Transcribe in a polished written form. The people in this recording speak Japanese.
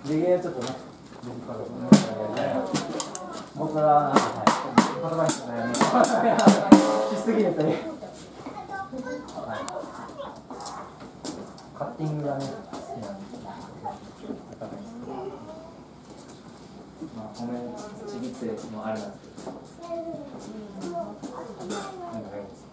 ゲゲはちょっとね、僕は言葉にしてないね。しすぎるとね。カッティングがね、好きなんです。まあ、米ちぎってもあれなんですけど。なんかあります。